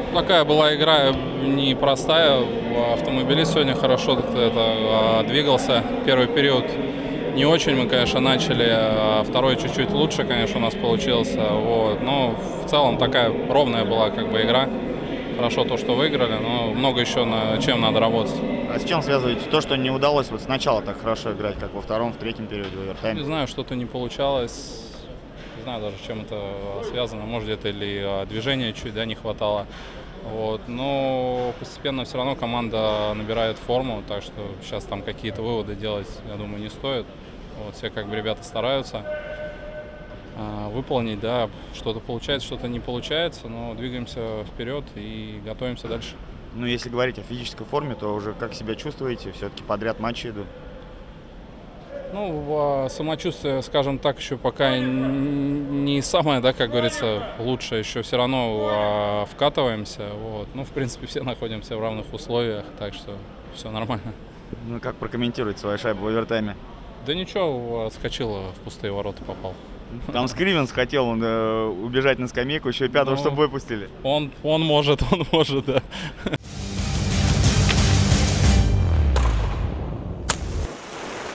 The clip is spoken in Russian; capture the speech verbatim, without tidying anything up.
Такая была игра непростая. Автомобилист сегодня хорошо это, двигался. Первый период не очень мы, конечно, начали, а второй чуть-чуть лучше, конечно, у нас получился. Вот. Но в целом такая ровная была как бы игра. Хорошо то, что выиграли, но много еще над чем надо работать. А с чем связываете то, что не удалось вот сначала так хорошо играть, как во втором, в третьем периоде, в овертайме? Не знаю, что-то не получалось. Не знаю даже, чем это связано. Может, где-то или движения чуть да, не хватало. Вот. Но постепенно все равно команда набирает форму, так что сейчас там какие-то выводы делать, я думаю, не стоит. Вот. Все как бы ребята стараются а, выполнить, да, что-то получается, что-то не получается, но двигаемся вперед и готовимся дальше. Ну, если говорить о физической форме, то уже как себя чувствуете? Все-таки подряд матчи идут. Ну, самочувствие, скажем так, еще пока не самое, да, как говорится, лучшее. Еще все равно вкатываемся. Вот. Ну, в принципе, все находимся в равных условиях, так что все нормально. Ну, как прокомментируете свою шайбу в овертайме? Да ничего, отскочил, в пустые ворота попал. Там Скривенс хотел он, э, убежать на скамейку, еще и пятого, ну, чтобы выпустили. Он, он может, он может, да.